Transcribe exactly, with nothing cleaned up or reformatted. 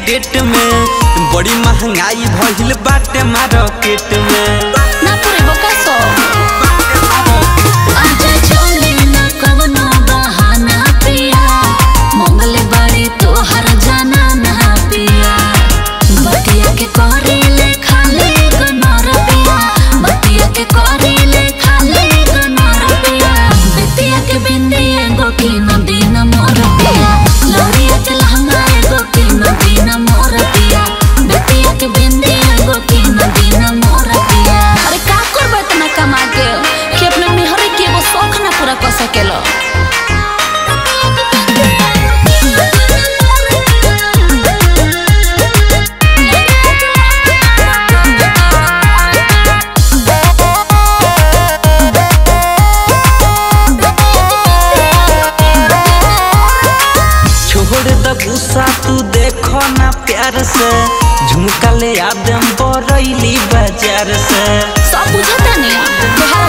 debt में बड़ी महंगाई भइल बाटे मार्केट में ना पूरे बकासो आजा चले ना कवनो बहाना पिया मंगले बाड़ी तो हर जाना ना पिया बतिया के करे ले खाले गनर पिया बतिया के करे ले खाले गनर पिया बतिया के बिंदी एगो की नदी न मोर पिया लौरिया के लहंगा एगो की नदी न मोर पिया बतिया के बिंदी एगो की नदी न मोर पिया अरे का करबे इतना कमा के कि अपने मेहर के एगो शौक ना पूरा कर सकेलो गुस्सा तू देखो ना प्यार से झुमका ले आदम बरैली बाजार से सब बुझता नहीं